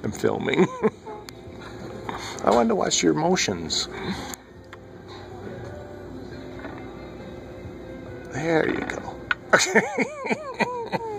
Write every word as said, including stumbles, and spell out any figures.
I'm filming. I wanted to watch your motions. There you go.